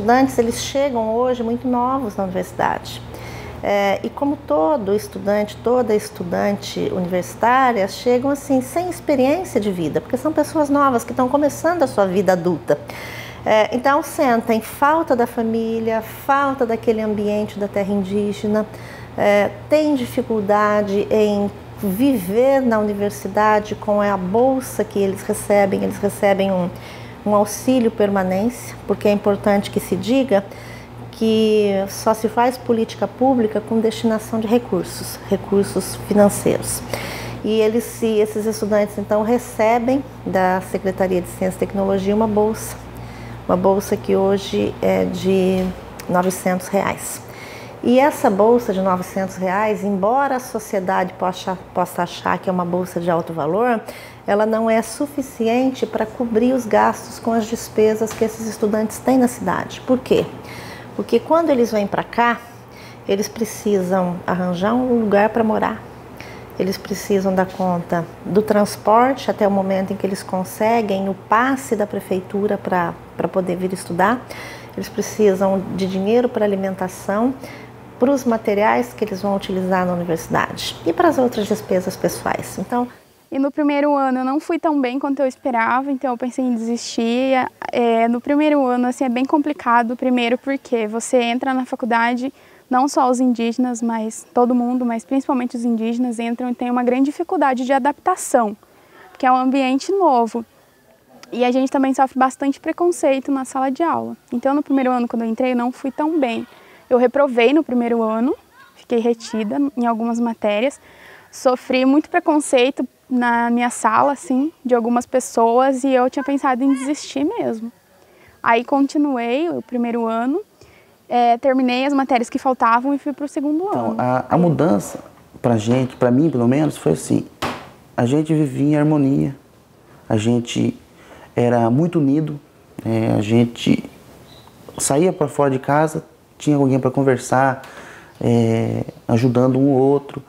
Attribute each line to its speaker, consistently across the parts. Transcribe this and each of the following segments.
Speaker 1: estudantes, eles chegam hoje muito novos na universidade. E como todo estudante, toda estudante universitária, chegam assim sem experiência de vida, porque são pessoas novas que estão começando a sua vida adulta. Então sentem falta da família, falta daquele ambiente da terra indígena, têm dificuldade em viver na universidade com a bolsa que eles recebem um auxílio permanência, porque é importante que se diga que só se faz política pública com destinação de recursos financeiros. E esses estudantes então recebem da Secretaria de Ciência e Tecnologia uma bolsa que hoje é de R$900. E essa bolsa de R$900, embora a sociedade possa achar que é uma bolsa de alto valor, ela não é suficiente para cobrir os gastos com as despesas que esses estudantes têm na cidade. Por quê? Porque quando eles vêm para cá, eles precisam arranjar um lugar para morar, eles precisam dar conta do transporte até o momento em que eles conseguem o passe da prefeitura para poder vir estudar, eles precisam de dinheiro para alimentação, para os materiais que eles vão utilizar na universidade e para as outras despesas pessoais.
Speaker 2: E no primeiro ano eu não fui tão bem quanto eu esperava, então eu pensei em desistir. No primeiro ano assim, é bem complicado, primeiro porque você entra na faculdade, não só os indígenas, mas todo mundo, mas principalmente os indígenas entram e tem uma grande dificuldade de adaptação, porque é um ambiente novo. E a gente também sofre bastante preconceito na sala de aula. Então no primeiro ano, quando eu entrei, eu não fui tão bem. Eu reprovei no primeiro ano, fiquei retida em algumas matérias, sofri muito preconceito na minha sala, assim, de algumas pessoas, e eu tinha pensado em desistir mesmo. Aí continuei o primeiro ano, terminei as matérias que faltavam e fui para o segundo ano.
Speaker 3: A mudança pra gente, pra mim pelo menos, foi assim, a gente vivia em harmonia, a gente era muito unido, a gente saía para fora de casa, tinha alguém para conversar, ajudando um ou outro,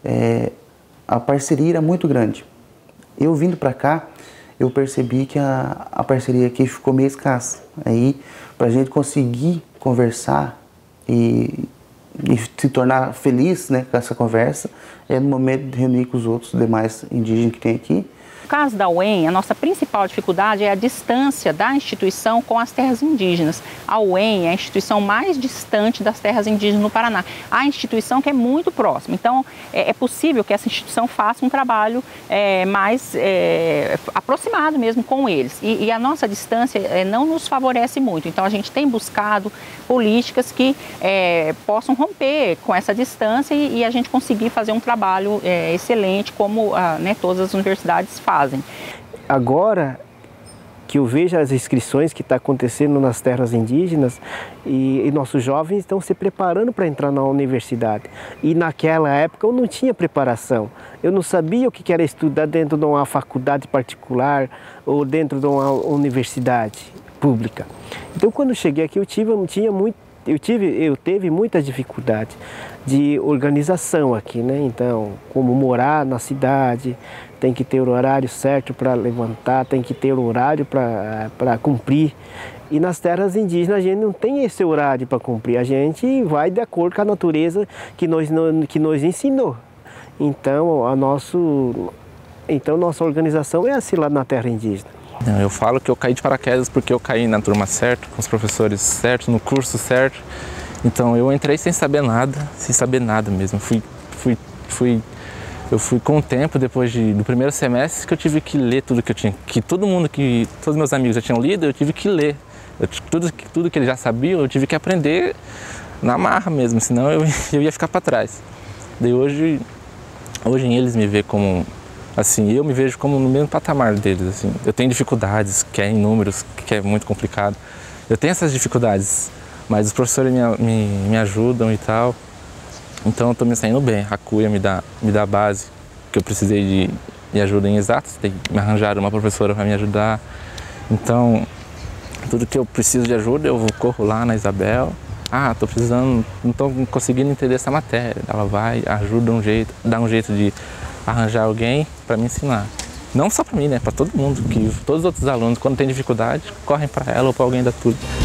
Speaker 3: a parceria era muito grande. Eu vindo para cá, eu percebi que a parceria aqui ficou meio escassa. Aí, para a gente conseguir conversar e se tornar feliz, né, com essa conversa, é no momento de reunir com os outros demais indígenas que tem aqui.
Speaker 4: No caso da UEM, a nossa principal dificuldade é a distância da instituição com as terras indígenas. A UEM é a instituição mais distante das terras indígenas no Paraná. A instituição que é muito próxima. Então, é possível que essa instituição faça um trabalho mais aproximado mesmo com eles. E a nossa distância não nos favorece muito. Então, a gente tem buscado políticas que possam romper com essa distância e a gente conseguir fazer um trabalho excelente, como todas as universidades fazem.
Speaker 5: Agora que eu vejo as inscrições que está acontecendo nas terras indígenas e nossos jovens estão se preparando para entrar na universidade. E naquela época eu não tinha preparação. Eu não sabia o que era estudar dentro de uma faculdade particular ou dentro de uma universidade pública. Então quando eu cheguei aqui eu teve muita dificuldade de organização aqui, né? Então, como morar na cidade, tem que ter o horário certo para levantar, tem que ter o horário para cumprir. E nas terras indígenas a gente não tem esse horário para cumprir, a gente vai de acordo com a natureza que nos ensinou. Então, nossa organização é assim lá na terra indígena.
Speaker 6: Eu falo que eu caí de paraquedas porque eu caí na turma certa, com os professores certos, no curso certo. Então eu entrei sem saber nada mesmo. Eu fui com o tempo, depois do primeiro semestre, que eu tive que ler tudo que eu tinha, todos meus amigos já tinham lido, eu tive que ler. Tudo que eles já sabiam, eu tive que aprender na marra mesmo, senão eu ia ficar para trás. Daí hoje eles me veem como, assim, eu me vejo como no mesmo patamar deles, assim. Eu tenho dificuldades, que é em números, que é muito complicado. Eu tenho essas dificuldades, mas os professores me ajudam e tal. Então eu estou me saindo bem. A CUIA me dá base, que eu precisei de ajuda em exatas, me arranjaram uma professora para me ajudar. Então, tudo que eu preciso de ajuda, eu corro lá na Isabel. Estou precisando, não estou conseguindo entender essa matéria. Ela vai, ajuda dá um jeito de arranjar alguém para me ensinar. Não só para mim, né? Para todo mundo, que todos os outros alunos, quando tem dificuldade, correm para ela ou para alguém da turma.